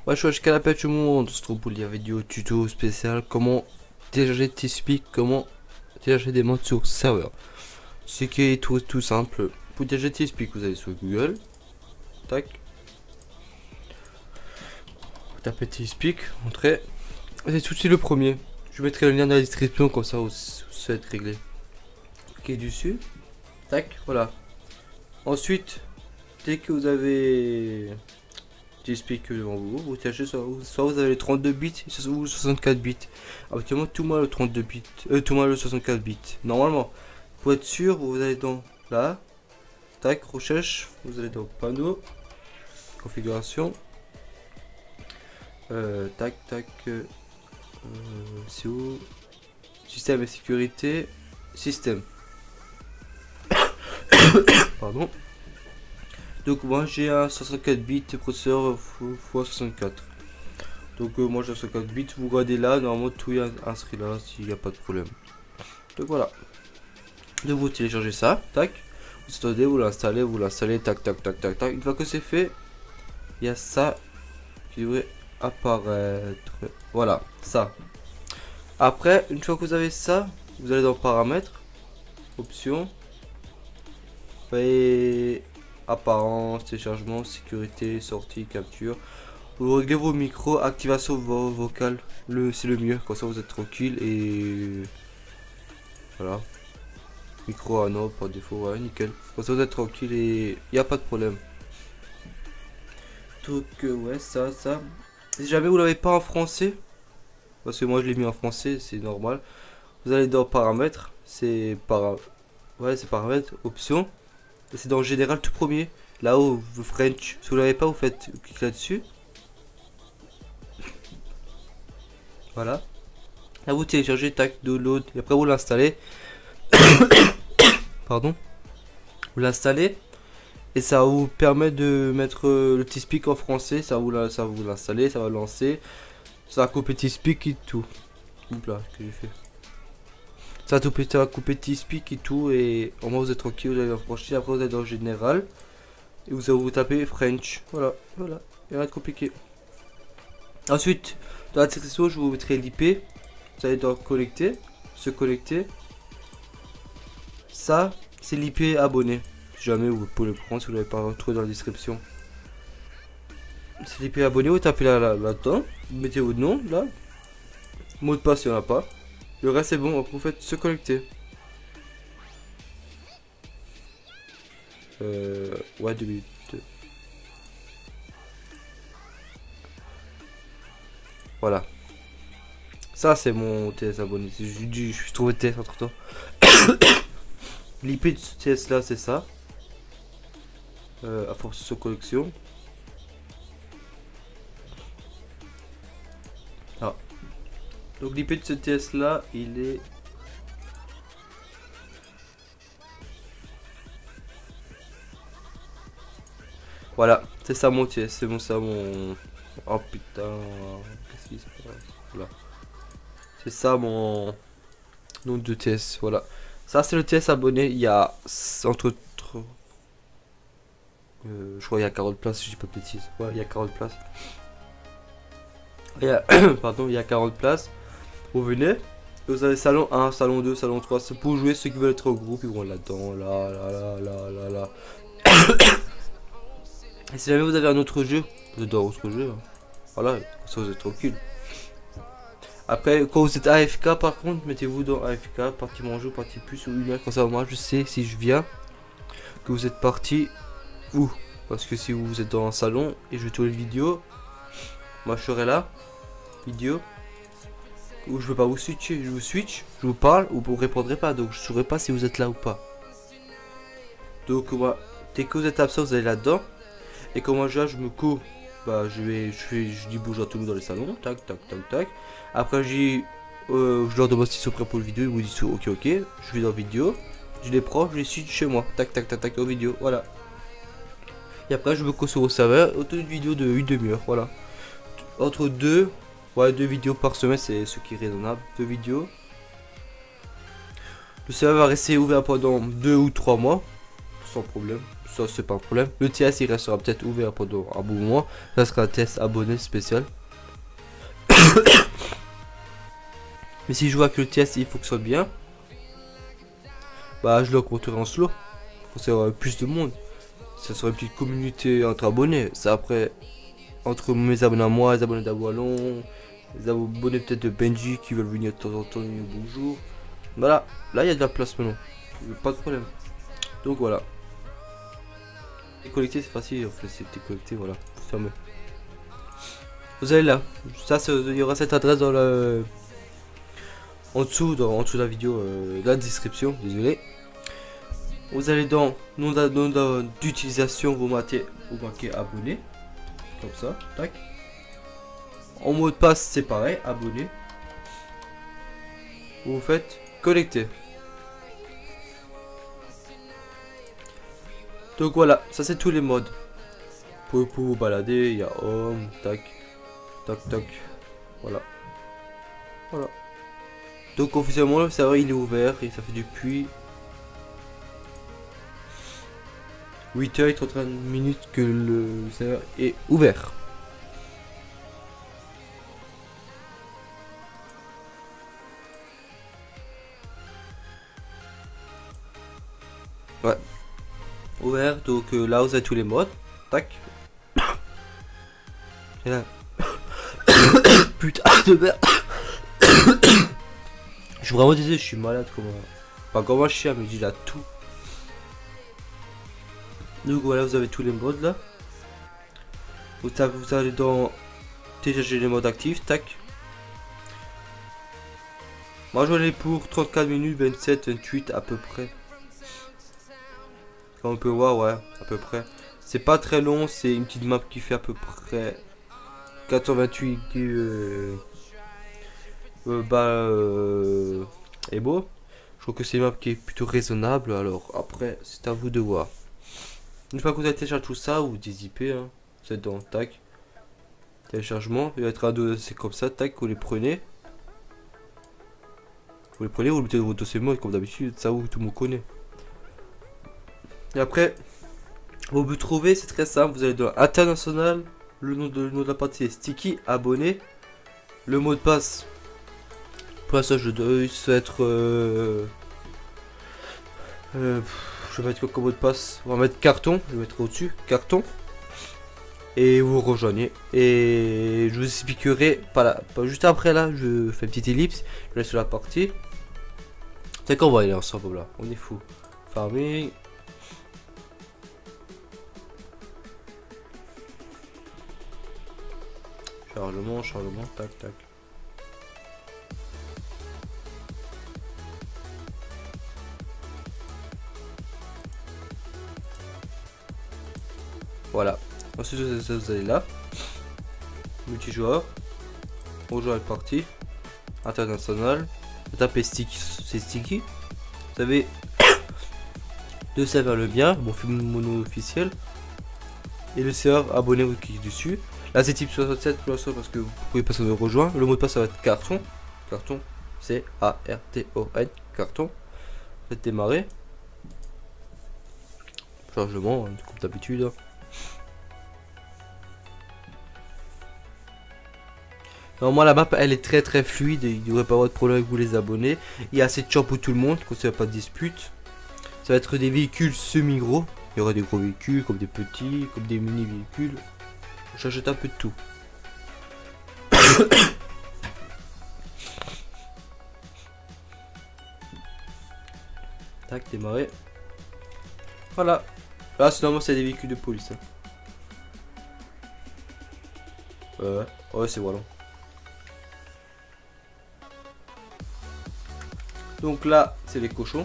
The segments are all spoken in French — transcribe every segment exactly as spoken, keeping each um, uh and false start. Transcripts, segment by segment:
Ouais, je suis à tout le monde. On se retrouve pour la vidéo tuto spécial comment télécharger TeamSpeak, comment télécharger des modes sur serveur. Ce qui est tout, tout simple. Pour télécharger TeamSpeak, vous allez sur Google. Tac. Vous tapez TeamSpeak, entrez. C'est tout de suite le premier. Je mettrai le lien dans la description, comme ça vous, vous êtes réglé. Cliquez dessus. Tac, voilà. Ensuite, dès que vous avez TeamSpeak devant vous, vous téléchargez soit, soit vous avez les trente-deux bits, soit vous le soixante-quatre bits. Actuellement, tout moi le trente-deux bits, euh, tout moi le soixante-quatre bits. Normalement, pour être sûr, vous allez dans là, tac, recherche, vous allez dans panneau, configuration, euh, tac, tac, euh, c'est où, système et sécurité, système. Pardon. Donc moi j'ai un soixante-quatre bits processeur x soixante-quatre. Donc euh, moi j'ai un soixante-quatre bits, vous regardez là, normalement tout est inscrit là s'il n'y a pas de problème. Donc voilà. Donc vous téléchargez ça, tac. Vous attendez, vous l'installez, vous l'installez, tac tac tac tac tac. Une fois que c'est fait, il y a ça qui devrait apparaître. Voilà, ça. Après, une fois que vous avez ça, vous allez dans paramètres, options, et apparence, téléchargement, sécurité, sortie, capture. Vous réglez vos micros, activation vo vocale, le c'est le mieux, comme ça vous êtes tranquille et voilà. Micro à non, par défaut, ouais, nickel. Comme ça vous êtes tranquille et il n'y a pas de problème. Donc euh, ouais, ça, ça. Si jamais vous l'avez pas en français, parce que moi je l'ai mis en français, c'est normal. Vous allez dans paramètres, c'est para... ouais, c'est paramètres, options. C'est dans le général tout premier. Là-haut, vous French. Si vous l'avez pas, vous faites clic là-dessus. Voilà. Là, vous téléchargez, tac, download. Et après, vous l'installez. Pardon. Vous l'installez. Et ça vous permet de mettre le TeamSpeak en français. Ça vous ça vous l'installer, ça va lancer. Ça va couper TeamSpeak et tout. Oups là, ce que j'ai fait. Ça va, tout, ça va couper TeamSpeak et tout, et au moins vous êtes tranquille, vous allez en franchir, après vous êtes dans le général, et vous allez vous taper French, voilà, voilà, il rien de compliqué. Ensuite, dans la description, je vous mettrai l'I P, vous allez dans collecter, se connecter, ça, c'est l'I P abonné, si jamais vous pouvez le prendre, si vous l'avez pas retrouvé dans la description. C'est l'I P abonné, vous tapez là, là, là-dedans, vous mettez votre nom, là, mot de passe, il n'y en a pas. Le reste c'est bon, vous faites se connecter. Euh, ouais, deux minutes. Voilà. Ça c'est mon T S abonné. Je, je, je suis trouvé T S entre temps. L'I P de ce T S là c'est ça. Euh, à force de collection. Ah. Donc l'I P de ce T S là, il est... Voilà, c'est ça mon T S, c'est bon ça mon... Oh putain, qu'est-ce qui se passe? Voilà. C'est ça mon nom de T S, voilà. Ça c'est le T S abonné, il y a entre... Euh, je crois qu'il y a quarante places, si je dis pas de bêtises. Ouais, il y a quarante places. Il y a... Pardon, il y a quarante places. Vous venez, vous avez salon un, salon deux, salon trois, c'est pour jouer ceux qui veulent être au groupe, ils vont là-dedans, là, là, là, là, là, là. Et si jamais vous avez un autre jeu, vous êtes dans votre jeu, hein. Voilà, ça vous êtes tranquille. Après, quand vous êtes A F K par contre, mettez-vous dans A F K, partie mon jeu, partie plus ou une heure, comme ça moi je sais si je viens, que vous êtes parti où. Parce que si vous êtes dans un salon et je vais tourner une vidéo, moi je serai là, vidéo. Ou je veux pas vous switcher, je vous switch, je vous parle ou vous répondrez pas, donc je saurai pas si vous êtes là ou pas. Donc moi, dès que vous êtes absent, vous allez là-dedans. Et quand moi je, je me cours, bah je vais, je fais, je dis bonjour à tout le monde dans les salons, tac tac tac tac. Après je euh, je leur demande s'ils sont prêts pour le vidéo, ils vous disent ok ok, je vais dans vidéo, je les prends, je les switch chez moi, tac tac tac tac en vidéo, voilà. Et après je me cours sur au serveur, autant une vidéo de une demi-heure, voilà. Entre deux. Ouais, deux vidéos par semaine, c'est ce qui est raisonnable. Deux vidéos. Le serveur va rester ouvert pendant deux ou trois mois. Sans problème. ça c'est pas un problème. Le T S il restera peut-être ouvert pendant un bon moment. Ça sera un test abonné spécial. Mais si je vois que le T S il fonctionne bien, bah je le compterai en slow. Pour ça aurait plus de monde. Ça serait une petite communauté entre abonnés. Ça après, entre mes abonnés à moi, les abonnés d'Aboilon, les abonnés peut-être de Benji qui veulent venir de temps en temps, dire bonjour. Voilà, là il y a de la place maintenant. Pas de problème. Donc voilà. Et connecter c'est facile, en fait c'est connecté, voilà. Fermé. Vous allez là. Ça, il y aura cette adresse dans le. En dessous, dans, en dessous de la vidéo, euh, dans la description, désolé. Vous allez dans nom d'utilisation, vous marquez, vous marquez abonné. Comme ça, tac. En mot de passe, c'est pareil, abonné. Vous faites connecter. Donc voilà, ça c'est tous les modes. Pour, pour vous balader, il y a home, tac, tac, tac. Voilà. Voilà. Donc officiellement le serveur il est ouvert et ça fait depuis huit heures et trente minutes que le serveur est ouvert. Ouais. Ouvert, donc euh, là vous avez tous les modes. Tac. Et là. Putain de merde. Je suis vraiment désolé, je suis malade comme un... Pas comme un chien, mais j'ai là tout. Donc voilà, vous avez tous les modes là. Vous, vous allez dans télécharger les modes actifs, tac. Moi je vais pour trente-quatre minutes, vingt-sept, vingt-huit à peu près. Comme on peut voir, ouais, à peu près. C'est pas très long, c'est une petite map qui fait à peu près quatre cent vingt-huit euh, euh, bah euh, et beau. Je trouve que c'est une map qui est plutôt raisonnable. Alors après, c'est à vous de voir. Une fois que vous avez téléchargé tout ça, vous dézippez, hein. Vous êtes dans tac. Téléchargement, il va être un deux, c'est comme ça, tac, vous les prenez. Vous les prenez, vous le mettez dans votre dossier mode comme d'habitude, ça où tout le monde connaît. Et après, vous vous trouvez, c'est très simple, vous allez dans international, le nom de, le nom de la partie est sticky, abonné, le mot de passe. Pour l'instant, je dois être. Euh, euh, je vais mettre quoi comme mot de passe? On va mettre carton, je vais mettre au-dessus, carton. Et vous rejoignez. Et je vous expliquerai, pas là, pas juste après là, je fais une petite ellipse, je laisse la partie. C'est qu'on va aller ensemble là, on est fou. Farming. Chargement, chargement, tac, tac. Voilà. Ensuite, vous allez là. Multijoueur. Bonjour avec partie. International. Vous tapez sticky. C'est sticky. Vous avez deux serveurs le bien. Mon film mono officiel. Et le serveur abonné vous cliquez dessus. Là c'est type soixante-sept pour l'instant parce que vous pouvez passer de rejoindre. Le mot de passe ça va être carton. Carton. C'est A R T O N. Carton. Faites démarrer. Chargement, hein, comme d'habitude. Hein. Normalement la map elle est très très fluide et il ne devrait pas avoir de problème avec vous les abonnés. Il y a assez de champs pour tout le monde, comme ça il n'y a pas de dispute. Ça va être des véhicules semi-gros. Il y aura des gros véhicules, comme des petits, comme des mini véhicules. J'achète un peu de tout. Tac, démarrer. Voilà. Là, normalement, c'est des véhicules de police. Hein. Ouais, ouais, c'est voilà. Donc là, c'est les cochons.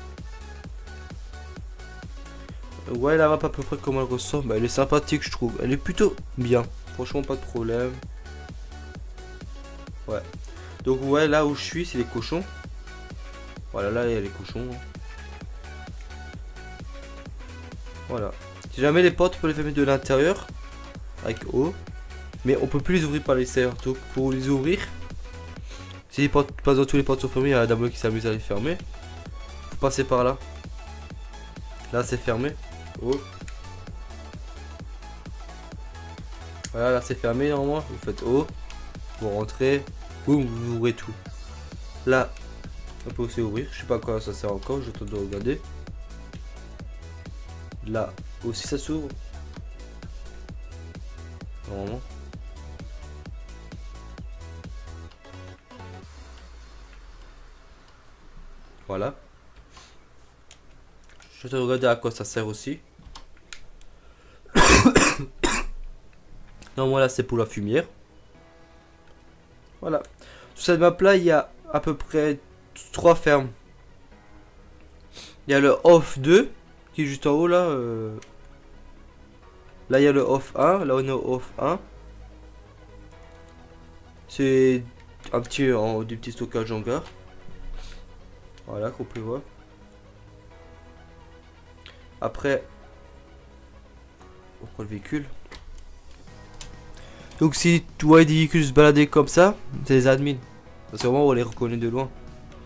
Ouais, la map à peu près comment elle ressemble. Elle est sympathique, je trouve. Elle est plutôt bien. Franchement, pas de problème. Ouais. Donc, ouais, là où je suis, c'est les cochons. Voilà, là, il y a les cochons. Voilà. Si jamais les portes, on peut les fermer de l'intérieur. Avec O. Mais on peut plus les ouvrir par l'extérieur. Donc, pour les ouvrir, si les portes, pas dans tous les portes sont fermées, il y a d'abord qui s'amuse à les fermer. Faut passer par là. Là, c'est fermé. Oh. Voilà, là c'est fermé normalement. Vous faites O, vous rentrez, boum, vous ouvrez tout. Là, on peut aussi ouvrir. Je sais pas à quoi ça sert encore, je t'en dois regarder. Là aussi ça s'ouvre. Normalement. Voilà. Je te regarder à quoi ça sert aussi. Non, voilà, c'est pour la fumière. Voilà. Sur cette map là, il y a à peu près trois fermes. Il y a le off deux qui est juste en haut là. Euh... Là, il y a le off un. Là, on est au off un. C'est un petit, en, du petit stockage en gare. Voilà, qu'on peut voir. Après, on prend le véhicule. Donc si tu vois des véhicules se balader comme ça, c'est les admins. Parce que vraiment on les reconnaît de loin.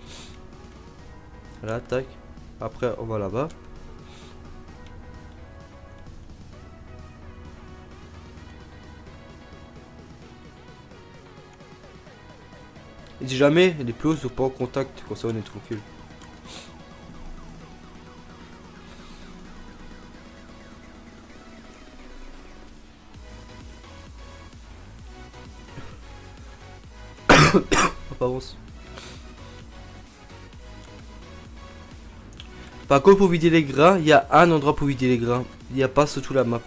Voilà, tac. Après on va là-bas. Et si jamais les plots sont pas en contact, comme ça on est tranquille. Avance. Par contre pour vider les grains, il y a un endroit pour vider les grains. Il n'y a pas sur toute la map.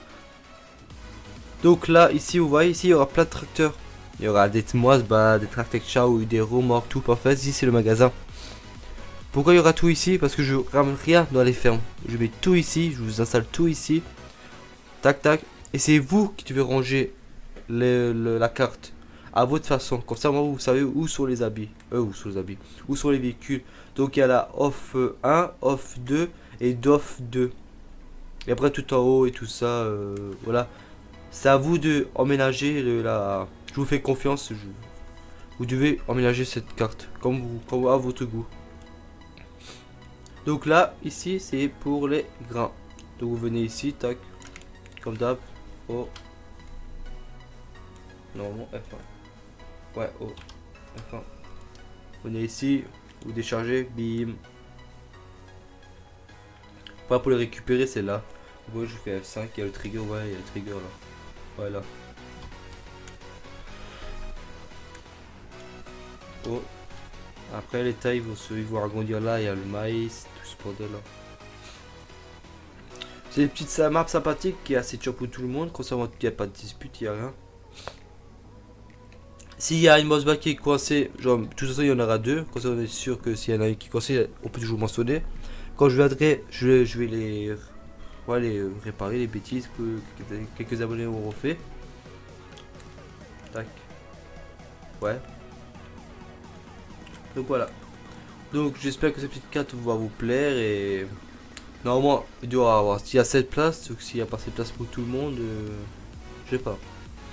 Donc là, ici vous voyez, ici il y aura plein de tracteurs. Il y aura des moises, bah, des tracteurs ou des remorques, tout parfait. Ici c'est le magasin. Pourquoi il y aura tout ici? Parce que je ramène rien dans les fermes. Je mets tout ici, je vous installe tout ici. Tac tac. Et c'est vous qui devez ranger le, le, la carte à votre façon. Comme ça, moi, vous savez où sont les habits. Euh, où sont les habits. Où sont les véhicules. Donc il y a la off un, off deux et doff deux. Et après tout en haut et tout ça. Euh, voilà. C'est à vous de emménager le, la... Je vous fais confiance. Je... Vous devez emménager cette carte. Comme vous, comme à votre goût. Donc là, ici, c'est pour les grains. Donc vous venez ici, tac. Comme d'hab. Oh. Normalement, F un. Ouais, oh. F un. Vous venez ici, vous déchargez, bim. Pas pour les récupérer, c'est là. Moi, je fais F cinq, il y a le trigger, ouais, il y a le trigger là. Voilà. Oh. Après, les tailles vont se ils vont agrandir là, il y a le maïs, tout ce bordel là. C'est une petite map sympathique qui est assez chill pour tout le monde. Concernant qu'il n'y a pas de dispute, il n'y a rien. S'il y a une boss back qui est coincée, genre, de toute façon il y en aura deux. Comme ça on est sûr que s'il y en a une qui est coincée, on peut toujours mentionner. Quand je viendrai, je vais, je vais les, ouais, les réparer, les bêtises que quelques abonnés auront fait. Tac. Ouais. Donc voilà. Donc j'espère que cette petite carte va vous plaire et normalement il doit avoir, s'il y a sept places, donc s'il n'y a pas assez de place pour tout le monde, euh, je sais pas.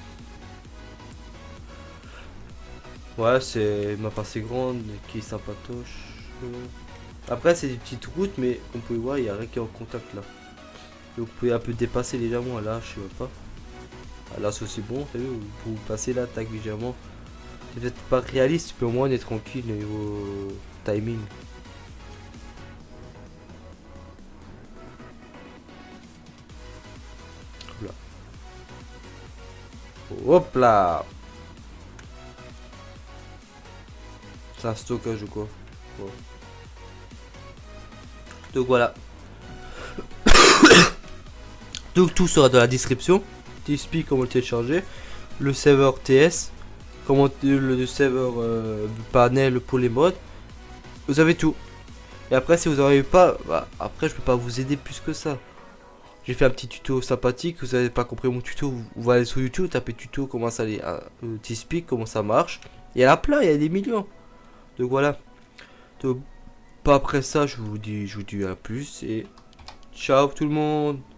Ouais, c'est ma part assez grande qui est sympatoche. Après c'est des petites routes mais comme vous pouvez voir il n'y a rien qui est en contact là. Donc vous pouvez un peu dépasser légèrement là, je sais pas. Ah, là c'est aussi bon, vous, vous passez là, tac légèrement. C'est peut-être pas réaliste, mais au moins on est tranquille au niveau timing. Hop là. Hop là. C'est un stockage ou quoi? Bon. Donc voilà. Donc tout sera dans la description. TeamSpeak, comment le télécharger. Le serveur T S. Comment le serveur euh, panel pour les mods. Vous avez tout. Et après si vous n'arrivez pas, bah, après je peux pas vous aider plus que ça. J'ai fait un petit tuto sympathique. Vous n'avez pas compris mon tuto, vous, vous allez sur YouTube, tapez tuto comment ça les euh, TeamSpeak, comment ça marche. Il y en a plein, il y a des millions. Donc voilà. Donc, pas après ça, je vous dis, je vous dis à plus et ciao tout le monde.